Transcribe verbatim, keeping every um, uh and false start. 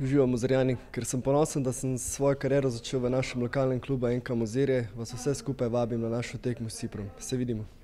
Uživam v Mozirjani, ker sem ponosen, da sem svojo kariero začel v našem lokalnem klubu N K Mozirje. Vas vse skupaj vabim na našo tekmo s Ciprom. Se vidimo.